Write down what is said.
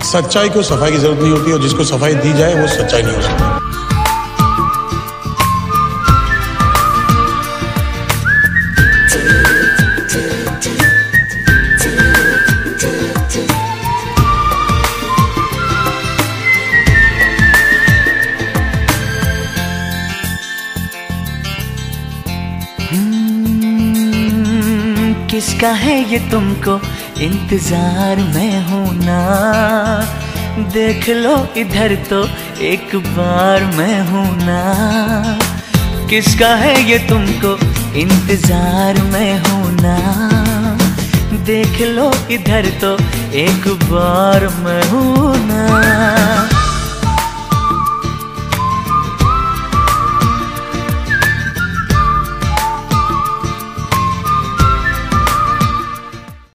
सच्चाई को सफाई की जरूरत नहीं होती और जिसको सफाई दी जाए वो सच्चाई नहीं हो सकती। किसका है ये तुमको इंतजार में हूं ना, देख लो इधर तो एक बार मैं हूं ना। किसका है ये तुमको इंतजार में हूं ना, देख लो इधर तो एक बार मैं हूं ना।